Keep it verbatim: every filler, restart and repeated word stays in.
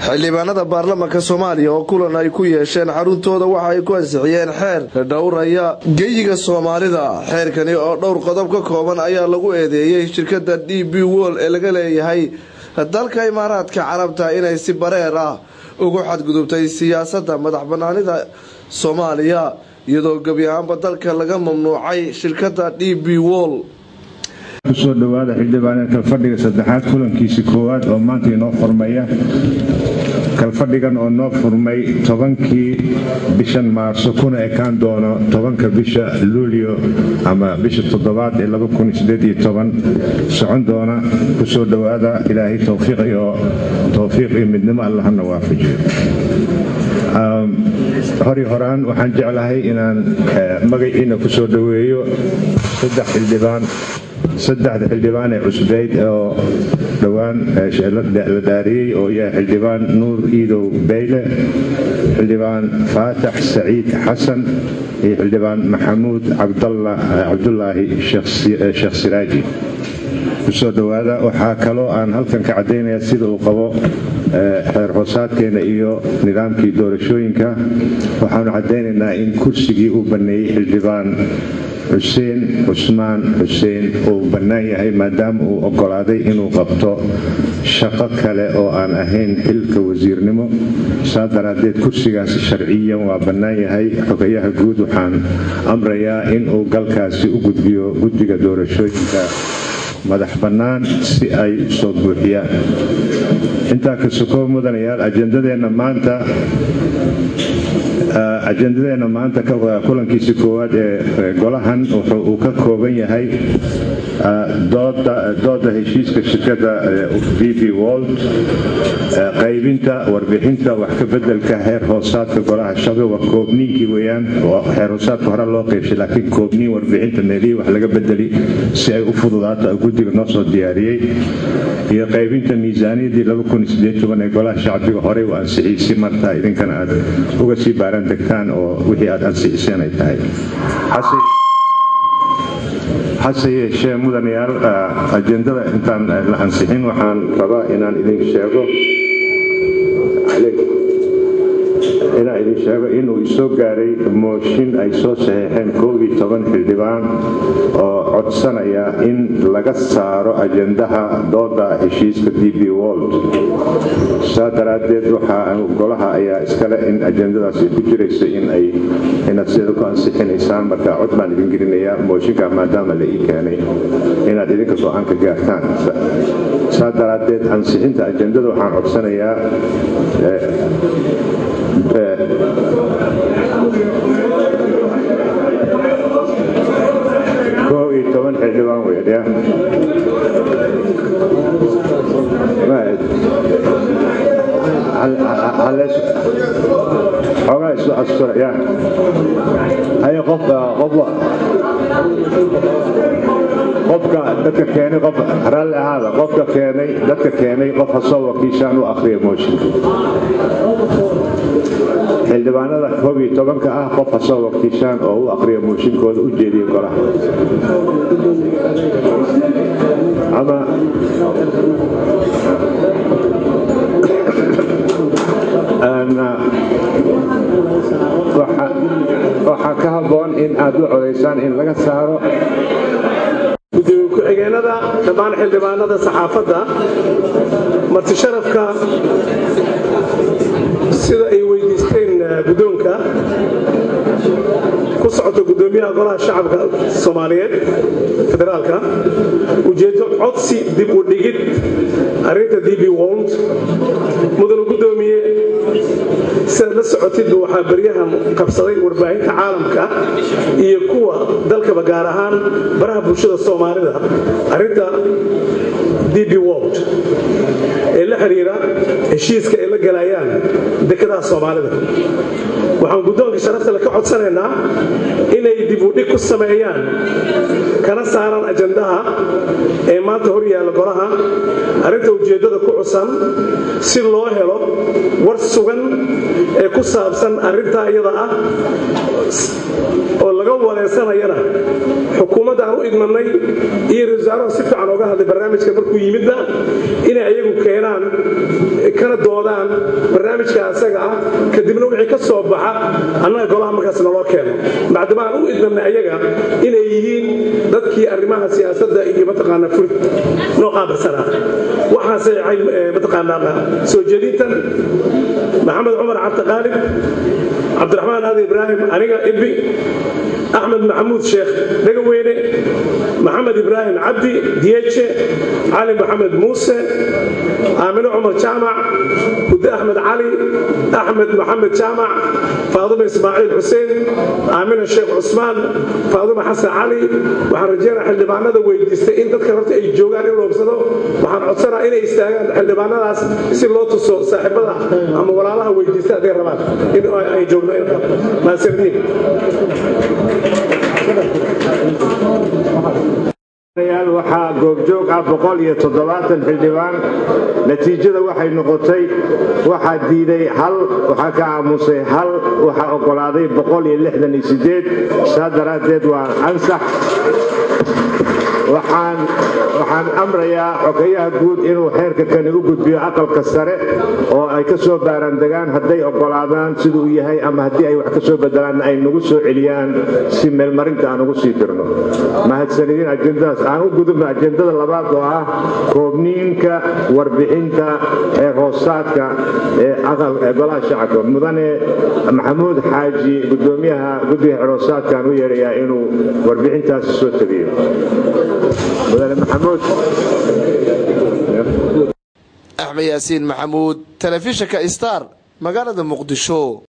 xildhibaanada baarlamaanka Soomaaliya oo kulan ay ku yeesheen xaruntooda waxa ay ku ansixiyeen xeer dhowraya geeyiga Soomaalida xeerkani oo dhowr qodob ka kooban ayaa lagu eedeeyay shirkadda D B World ee laga leeyahay dalka Imaaraadka Carabta inay si bareer ah ugu xadgudubtay siyaasadda madaxbannaanida Soomaaliya iyadoo gabi ahaanba dalka laga mamnuucay shirkadda D B World kusoo dhawaada xildhibaanada kalfadhiga saddexaad kulankiisa koowaad oo maanta inoo furmaya kalfadhigan oo noo furmay tobankii bishan Maarso kuna ekaan doono tobanka bisha Luulyo ama bisha toddobaad ee laba kun iyo siddeed iyo toban socon doona kusoo dhawaada Ilaahay tawfiiq iyo tawfiiq iyo midnimo Allahna waafajiyo hori horaan waxaan jeclahay inaan magaciina kusoo dhaweeyo saddex xildhibaan saddexda xildhibaan ee cusbeyd oo dhawaan la daariyay oo yahay xildhibaan Nuur Iidow Beyle xildhibaan Faatax Saciid Xasan iyo xildhibaan Maxamuud Cabdallah Cabdullaahi Sheekh Siraaji kusoo dhawaada waxaa kaloo aan halkan ka cadeynayaa sida uu qabo xeer hoosaadkeena iyo nidaamkii doorashooyinka waxaanu cadeynaynaa in kursigii uu baneeyay xildhibaan Xuseen Cusmaan Xuseen uu bannaan yahay maadaama uu ogolaaday inuu qabto shaqo kale oo aan ahayn xilka wasiirnimo saa daraadeed kursigaasi sharciyan waa bannaan yahay xogayaha guud waxaan amrayaa inuu galkaasi u gudbiyo guddiga doorashooyinka madax bannaan si ay soo buuxiyaan intaa ka sokoo mudanayaal ajendadeena maanta ajendadeena maanta kulankiisa koowaad ee golahan wuxuu ka kooban yahay dooda heshiiska shirkadda D B World qaybinta warbixinta wax ka bedelka heer hoosaadka golaha shaqo waa koobniinkii weeyaan heer hoosaadka hore loo qaybshay laakiin koobniin warbixinta meelihii wax laga bedeli si ay u fududaato guddiga noo soo diyaariyey iyo qaybinta miisaaniyadii laba kun iyo siddeed iyo toban ee golaha shacbiga horey u ansixiyey si martaa idinkana aad uga sii baaran degtaan oo wixii aad ansixiseen ay tahay hase yeeshee mudanayaal ajendada intaan la ansixin waxaan rabaa inaan idin sheego inaan idin sheego inuu isoo gaaray mooshin ay soo saxeexeen koob iyo toban xildhibaan oo codsanaya in laga saaro ajendaha dooda heshiiska D B World saa daraadeed waxaa golaha ayaa iskale in ajendadaas ay ku jirayso in ay inaad sida ku ansixinaysaan marka cod baan idin gelinayaa mooshinka maadaama la ii keenay inaad idinka go'aan ka gaartaan saa daraadeed ansixinta ajendada waxaan codsanayaa koob iyo toban xildhibaan weedya xogaa isu asturaya hay qof qof qofka dadka keenay qof raalli ahaada qofka keenay dadka keenay qof hasoo wakiishaan u akhriya mooshinka xildhibaanada koob iyo tobanka ah qof hasoo wakiishaan oo u akhriya mooshinkooda u jeediya golaha ama waxaa ka habboon in aad u codaysaan in laga saaro guddiga ku-xigeenada dhammaan xildhibaanada saxaafadda marti sharafka sida ay weydiisteen guddoonka ku socota guddoomiyaha golaha shacabka Soomaaliyeed federaalka ujeedo codsi dib u dhigid arrinta D B World mudane guddoomiye sida la socotid waxaa baryahan qabsaday warbaahinta caalamka iyo kuwa dalkaba gaar ahaan baraha bulshada Soomaalida arrinta D B World ee la xiriira heshiiska ay la galayaan dekedaha Soomaalida waxaan guddoonka sharafta la ka codsanaynaa inay dib u dhig ku sameeyaan kana saaraan ajendaha ee maanta hor yaalla golaha arrinta ujeedada ku cusan si loo helo war sugan ee ku saabsan arrinta iyada ah oo laga wareysanayana xukuumadda aan u idmanay iyo wasaaraha si fiican uga hadlay barnaamijka markuu yimidna inay ayagu keenaan kana doodaan barnaamijka asaga ah kadibna wixii ka soo baxa annaga golaha markaas naloo keeno bacdama aan u idmanay ayaga inay yihiin dadkii arrimaha siyaasadda iyo mataqaana fur noo qaabilsanaa waxaasay mataqaana soo jeedintan maxamed cumar cabdiqaalib cabdiraxmaan aadi ibraahim aniga ibi axmed maxamuud sheekh dhagaweyne maxamed ibraahim cabdi diyeje cali maxamed muuse aamino cumar jaamac hude axmed cali axmed maxamed jaamac faadumo ismaaciil xuseen aamino sheekh cusmaan faadumo xasan cali waxaan rajeynaa xildhibaanada weydiistay in dadka horta ay joogaan in loobsado waxaan codsanaa inay istaagaan xildhibaanadaas si loo tuso saaxiibada ama walaalaha weydiista hadday rabaan in ay joogno maasirniin waxaa goobjoog ah boqol iyo toddobaatan xildhibaan natiijada waxay noqotay waxaa diiday hal waxaa ka aamusay hal waxaa ogolaaday boqol iyo lixdan iyo sideed saa daraaddeed waa ansax waxaan waxaan amrayaa xogayaha guud inuu xeerka kani u gudbiyo aqalka sare oo ay ka soo baarandegaan hadday ogolaadaan siduu yahay ama haddii ay wax ka soo bedelaan ay nagu soo celiyaan si meelmarinta aan ugu sii dirno mahadsanidin ajendadaas aan u gudubno ajendada labaad oo ah koobniinka warbixinta heer hoosaadka ee golaha shacabka mudane maxamuud xaaji gudoomiyaha guddiga heer hoosaadkaan u yeedhayaa inuu warbixintaasi soo tagiyo mudane maxamuud axmed yaasiin maxamuud telefishinka star magaalada muqdisho.